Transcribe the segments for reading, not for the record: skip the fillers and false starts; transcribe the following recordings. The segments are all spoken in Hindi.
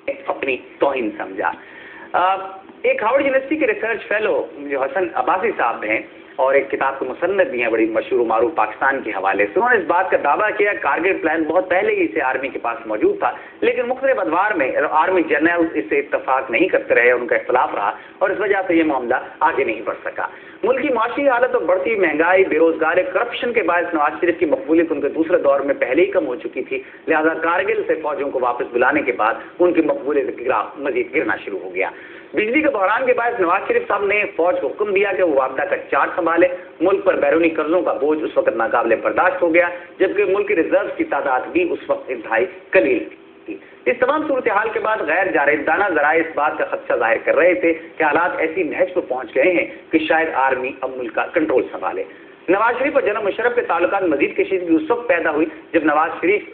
अपनी तौहीन समझा। एक हार्वर्ड यूनिवर्सिटी के रिसर्च फेलो जो हसन अब्बासी साहब हैं और एक किताब के मुसन्निफ भी हैं बड़ी मशहूर मारूफ पाकिस्तान के हवाले से, उन्होंने इस बात का दावा किया कारगिल प्लान बहुत पहले ही इसे आर्मी के पास मौजूद था, लेकिन मुख्तलिफ अदवार में आर्मी जनरल इससे इत्तफाक नहीं करते रहे, उनका इख्तलाफ रहा और इस वजह से यह मामला आगे नहीं बढ़ सका। मुल्क की माशी हालत और बढ़ती महंगाई, बेरोजगारी, करप्शन के बायस नवाज शरीफ की मकबूलियत उनके दूसरे दौर में पहले ही कम हो चुकी थी, लिहाजा कारगिल से फौजों को वापस बुलाने के बाद उनकी मकबूलियत का ग्राफ मजीद गिरना शुरू हो गया। बिजली के बहरान के बाद नवाज शरीफ साहब ने फौज को हुक्म दिया कि वो वापदा का चार्ज संभाले। मुल्क पर बैरूनी कर्जों का बोझ उस वक्त नाकाबिले बर्दाश्त हो गया, जबकि मुल्क की रिजर्व की तादाद भी उस वक्त इंतहाई कलील थी। इस तमाम सूरत हाल के बाद गैर जारदाना जराए इस बात का खदशा जाहिर कर रहे थे कि हालात ऐसी नहज पर पहुंच गए हैं कि शायद आर्मी अब मुल्क का कंट्रोल संभाले। नवाज शरीफ और जनरल मुशर्रफ के ताल्लुकात मजीद कशीदगी उस वक्त पैदा हुई जब नवाज शरीफ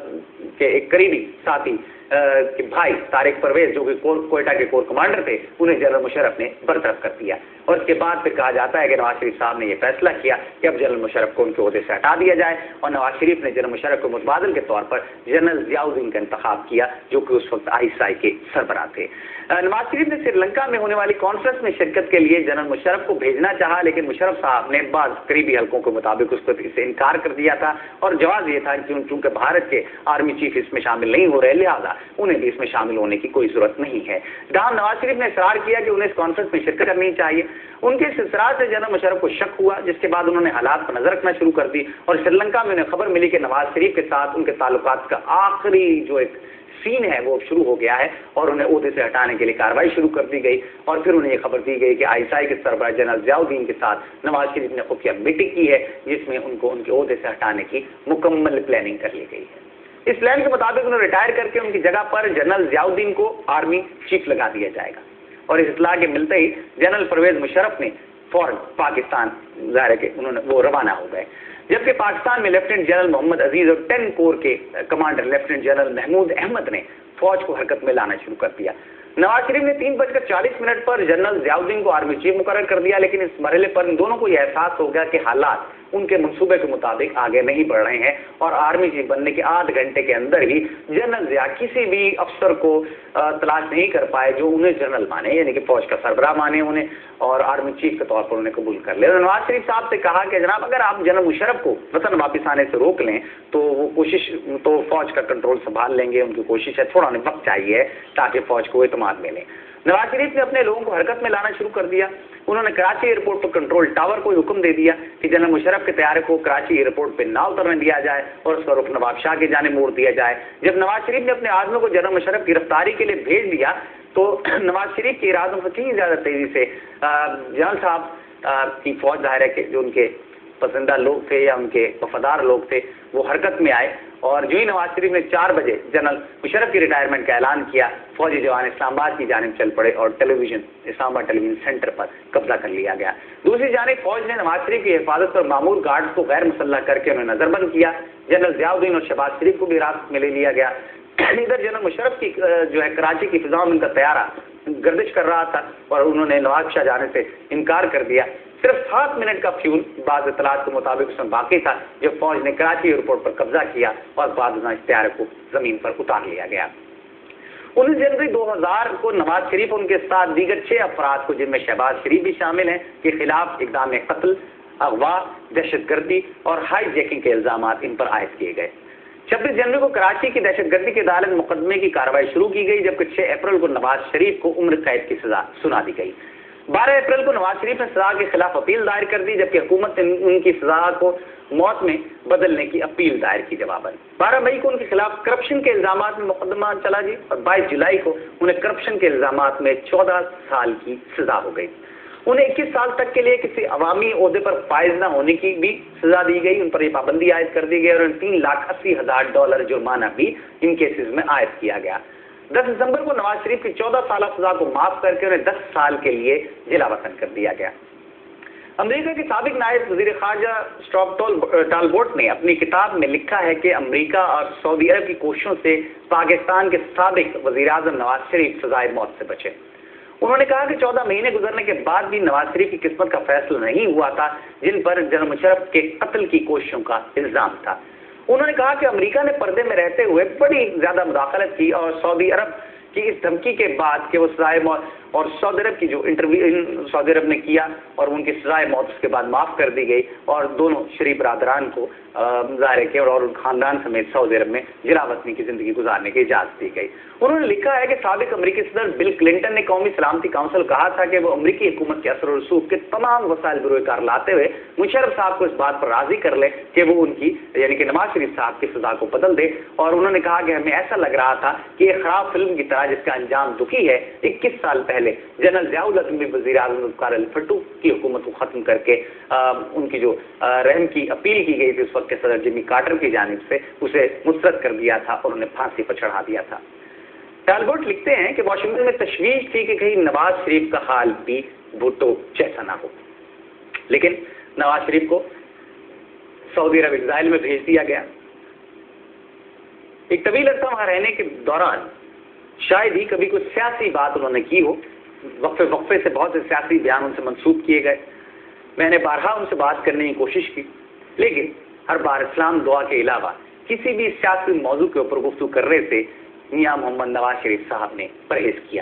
के एक करीबी साथी के भाई तारिक परवेज जो कि कोयटा के कोर कमांडर थे, उन्हें जनरल मुशर्रफ ने बरतरफ कर दिया और इसके बाद फिर कहा जाता है कि नवाज शरीफ साहब ने यह फैसला किया कि अब जनरल मुशर्रफ को उनके ओहदे से हटा दिया जाए और नवाज शरीफ ने जनरल मुशर्रफ को मुतबादल के तौर पर जनरल जियाउद्दीन का इंतखाब किया जो कि उस वक्त ISI के सरबराह थे। नवाज शरीफ ने श्रीलंका में होने वाली कॉन्फ्रेंस में शिरकत के लिए जनरल मुशर्रफ को भेजना चाहा, लेकिन मुशर्रफ साहब ने बाद करीबी हल्कों के मुताबिक उस पर इससे इनकार कर दिया था और जवाब ये था कि चूंकि भारत के आर्मी चीफ इसमें शामिल नहीं हो रहे, लिहाजा उन्हें भी इसमें शामिल होने की कोई जरूरत नहीं है। जहां नवाज शरीफ ने इसरार किया कि उन्हें इस कॉन्फ्रेंस में शिरकत करनी चाहिए, उनके इस इसरार से जनरल मुशर्रफ को शक हुआ, जिसके बाद उन्होंने हालात पर नजर रखना शुरू कर दी और श्रीलंका में उन्हें खबर मिली कि नवाज शरीफ के साथ उनके ताल्लुकात का आखिरी जो एक सीन है वो शुरू हो गया है और उन्हें ओहदे से हटाने के लिए कार्रवाई शुरू कर दी गई और फिर उन्हें यह खबर दी गई कि ISI के सरबराह जनरल जियाउद्दीन के साथ नवाज शरीफ ने खुफिया मीटिंग की है जिसमें उनको उनके ओहदे से हटाने की मुकम्मल प्लानिंग कर ली गई है। इस प्लान के मुताबिक उन्हें रिटायर करके उनकी जगह पर जनरल जियाउद्दीन को आर्मी चीफ लगा दिया जाएगा और इस इत्तला के मिलते ही जनरल परवेज मुशर्रफ ने फौरन पाकिस्तान ज़ाहिर है कि उन्होंने वो रवाना हो गए, जबकि पाकिस्तान में लेफ्टिनेंट जनरल मोहम्मद अजीज और 10 कोर के commander lieutenant general Mahmood Ahmed ने फौज को हरकत में लाना शुरू कर दिया। नवाज शरीफ ने 3:40 पर जनरल जियाउद्दीन को आर्मी चीफ मुकर्रर कर दिया, लेकिन इस मरहले पर इन दोनों को यह एहसास हो गया कि हालात उनके मंसूबे के मुताबिक आगे नहीं बढ़ रहे हैं और आर्मी चीफ बनने के आध घंटे के अंदर ही जनरल जिया किसी भी अफसर को तलाश नहीं कर पाए जो उन्हें जनरल माने, यानी कि फौज का सरबराह माने उन्हें और आर्मी चीफ के तौर पर उन्हें कबूल कर ले। नवाज शरीफ साहब से कहा कि जनाब अगर आप जनरल मुशर्रफ को वतन वापस आने से रोक लें तो वो कोशिश तो फौज का कंट्रोल संभाल लेंगे, उनकी कोशिश है, थोड़ा उन्हें वक्त चाहिए ताकि फौज को इत्मीनान मिले। नवाज शरीफ ने अपने लोगों को हरकत में लाना शुरू कर दिया। उन्होंने कराची एयरपोर्ट पर कंट्रोल टावर को हुक्म दे दिया कि जनरल मुशर्रफ के तैयारे को कराची एयरपोर्ट पर ना उतरने दिया जाए और उसका रुख नवाब शाह के जाने मोड़ दिया जाए। जब नवाज शरीफ ने अपने आदमियों को जनरल मुशर्रफ की गिरफ्तारी के लिए भेज दिया तो नवाज शरीफ के इरादों से कहीं ज्यादा तेजी से जनरल साहब की फौज ज़ाहिर है कि जो उनके पसंदीदा लोग थे या उनके वफादार लोग थे वो हरकत में आए और जो ही नवाज शरीफ ने 4 बजे जनरल मुशर्रफ की रिटायरमेंट का ऐलान किया, फौजी जवान इस्लामाबाद की जानिब चल पड़े और टेलीविजन इस्लामाबाद टेलीविजन सेंटर पर कब्जा कर लिया गया। दूसरी जानिब फौज ने नवाज शरीफ की हिफाजत पर मामूर गार्ड्स को गैर मुसल्लह करके उन्हें नजरबंद किया। जनरल जियाउद्दीन और शहबाज शरीफ को भी हिरासत में ले लिया गया। इधर जनरल मुशर्रफ की जो है कराची की फिजा में उनका तैयारा गर्दिश कर रहा था और उन्होंने नवाब शाह जाने से इनकार कर दिया। सिर्फ 7 मिनट का फ्यूल बाद इतलात के मुताबिक उसमें बाकी था जब फौज ने कराची एयरपोर्ट पर कब्जा किया और बाद में इस तैयारे को जमीन पर उतार लिया गया। 19 जनवरी 2000 को नवाज शरीफ और उनके साथ दीगर 6 अफराद को जिनमें शहबाज शरीफ भी शामिल हैं के खिलाफ इक़दाम कत्ल, अगवा, दहशतगर्दी और हाईजैकिंग के इल्जाम इन पर आयद किए गए। 26 जनवरी को कराची की दहशतगर्दी की अदालत मुकदमे की कार्रवाई शुरू की गई, जबकि 6 अप्रैल को नवाज शरीफ को उम्र कैद की सजा सुना दी गई। 12 अप्रैल को नवाज शरीफ ने सजा के खिलाफ अपील दायर कर दी, जबकि हुकूमत ने उनकी सजा को मौत में बदलने की अपील दायर की जवाबन। 12 मई को उनके खिलाफ करप्शन के इल्जाम में मुकदमा चला जी और 22 जुलाई को उन्हें करप्शन के इल्जाम में 14 साल की सजा हो गई। उन्हें 21 साल तक के लिए किसी अवामी ओहदे पर फायज न होने की भी सजा दी गई, उन पर यह पाबंदी आयद कर दी गई और $3,80,000 जुर्माना भी इन केसेस में आयद किया गया। 10 दिसंबर को नवाज शरीफ की 14 साल सजा को माफ करके उन्हें 10 साल के लिए जिला वतन कर दिया गया। अमेरिका के साबिक नायब वजीर खारजा स्टॉप टालबोट ने अपनी किताब में लिखा है कि अमेरिका और सऊदी अरब की कोशिशों से पाकिस्तान के साबिक वजीर आजम नवाज शरीफ सजाए मौत से बचे। उन्होंने कहा कि 14 महीने गुजरने के बाद भी नवाज शरीफ की किस्मत का फैसला नहीं हुआ था जिन पर जनरल मुशर्रफ के कत्ल की कोशिशों का इल्जाम था। उन्होंने कहा कि अमेरिका ने पर्दे में रहते हुए बड़ी ज्यादा मुदाखलत की और सऊदी अरब कि इस धमकी के बाद कि वो सजाए मौत और सऊदी अरब की जो इंटरव्यू सऊदी अरब ने किया और उनकी सजाए मौत उसके बाद माफ़ कर दी गई और दोनों शरीफ बरादरान को ज़ाहिर किया और खानदान समेत सऊदी अरब में जिलावतनी की ज़िंदगी गुजारने की इजाज़त दी गई। उन्होंने लिखा है कि साबिक अमरीकी सदर बिल क्लिंटन ने कौमी सलामती काउंसिल कहा था कि वो अमरीकी हुकूमत के असर और रसूख के तमाम वसाइल बरोकार लाते हुए मुशर्रफ साहब को इस बात पर राजी कर ले कि वो उनकी यानी कि नवाज शरीफ साहब की सजा को बदल दे। और उन्होंने कहा कि हमें ऐसा लग रहा था कि एक खराब फिल्म की तरह जिसका अंजाम दुखी है। 21 साल पहले जनरल ज़ियाउल हक ने वज़ीर आज़म ज़ुल्फ़िकार अली भुट्टो की हुकूमत को ख़त्म करके उनकी जो रहम की अपील की गई थी उस वक्त के सदर जिमी कार्टर की जानिब से उसे मुस्तरद कर दिया था और उन्हें फांसी पर चढ़ा दिया था। टैलबर्ट लिखते हैं कि वाशिंगटन में तशवीश थी कि कहीं नवाज शरीफ का हाल भी भुट्टो जैसा ना हो, लेकिन नवाज शरीफ को सऊदी अरब इज़राइल में भेज दिया गया। एक तवील अरसा वहां रहने के दौरान शायद ही कभी कोई सियासी बात उन्होंने की हो। वक्फे से बहुत से सियासी बयान उनसे मंसूब किए गए। मैंने बारहा उनसे बात करने की कोशिश की, लेकिन हर बार इस्लाम दुआ के अलावा किसी भी सियासी मौजू के ऊपर गुफ्तगू करने से मियां मोहम्मद नवाज शरीफ साहब ने परहेज किया।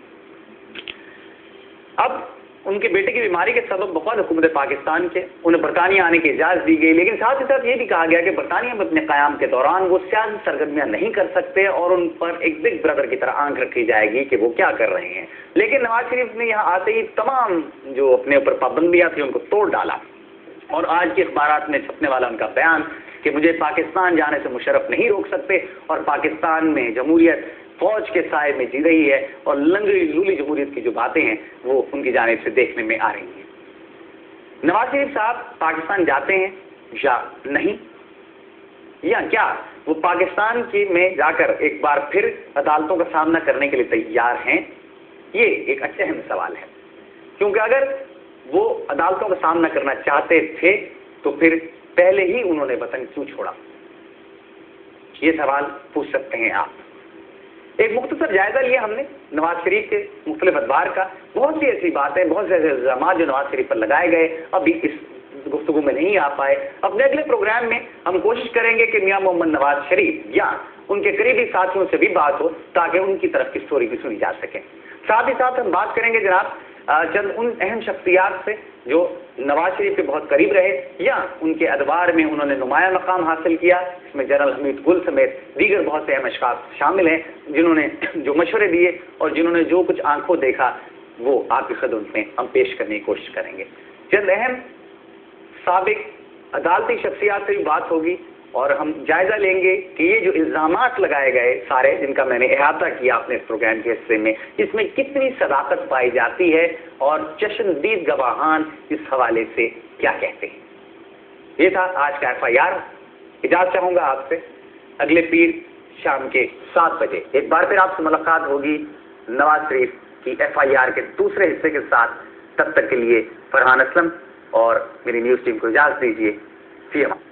अब उनके बेटे की बीमारी के सबब बखौल हुकूमत पाकिस्तान के उन्हें बरतानिया आने की इजाज़त दी गई, लेकिन साथ ही साथ ये भी कहा गया कि बरतानिया में अपने क़याम के दौरान वो सियासी सरगर्मियां नहीं कर सकते और उन पर एक बिग ब्रदर की तरह आंख रखी जाएगी कि वो क्या कर रहे हैं। लेकिन नवाज शरीफ ने यहाँ आते ही तमाम जो अपने ऊपर पाबंदियां थी उनको तोड़ डाला और आज के अखबारात में छपने वाला उनका बयान कि मुझे पाकिस्तान जाने से मुशर्रफ नहीं रोक सकते और पाकिस्तान में जमहूरियत फौज के साए में जी रही है और लंगड़ी लूली जमहूरियत की जो बातें हैं वो उनकी जानिब से देखने में आ रही हैं। नवाज शरीफ साहब पाकिस्तान जाते हैं या नहीं, या क्या वो पाकिस्तान की में जाकर एक बार फिर अदालतों का सामना करने के लिए तैयार हैं? ये एक अच्छा अहम सवाल है, क्योंकि अगर वो अदालतों का सामना करना चाहते थे तो फिर पहले ही उन्होंने वतन क्यों छोड़ा? ये सवाल पूछ सकते हैं आप। एक मुख्तसर जायजा लिया हमने नवाज शरीफ के मुख्तलिफ अदवार का। बहुत सी ऐसी बातें, बहुत से ऐसे इल्ज़ामात जो नवाज शरीफ पर लगाए गए अभी इस गुफ्तगू में नहीं आ पाए। अपने अगले प्रोग्राम में हम कोशिश करेंगे कि मियां मोहम्मद नवाज शरीफ या उनके करीबी साथियों से भी बात हो ताकि उनकी तरफ की स्टोरी भी सुनी जा सके। साथ ही साथ हम बात करेंगे जनाब चंद उन अहम शख्सियात से जो नवाज शरीफ के बहुत करीब रहे या उनके अदवार में उन्होंने नुमाया मकाम हासिल किया। इसमें जनरल हमीद गुल समेत दीगर बहुत से अहम अशखास शामिल हैं जिन्होंने जो मशवरे दिए और जिन्होंने जो कुछ आंखों देखा वो आपकी खिदमत में हम पेश करने की कोशिश करेंगे। चंद अहम साबिक अदालती शख्सियात से भी बात होगी और हम जायजा लेंगे कि ये जो इल्ज़ामात लगाए गए सारे जिनका मैंने अहाता किया अपने इस प्रोग्राम के हिस्से में, इसमें कितनी सदाकत पाई जाती है और चश्मदीद गवाहान इस हवाले से क्या कहते हैं। ये था आज का FIR। इजाज़त चाहूँगा आपसे। अगले पीर शाम के 7 बजे एक बार फिर आपसे मुलाकात होगी नवाज शरीफ की FIR के दूसरे हिस्से के साथ। तब तक के लिए फरहान असलम और मेरी न्यूज़ टीम को इजाज़त दीजिए। फी अमान।